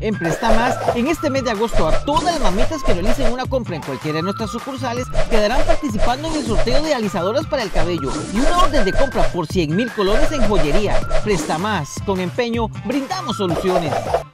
En Prestamás, en este mes de agosto, a todas las mamitas que realicen una compra en cualquiera de nuestras sucursales quedarán participando en el sorteo de alisadoras para el cabello y una orden de compra por 100,000 colones en joyería. Prestamás, con empeño, brindamos soluciones.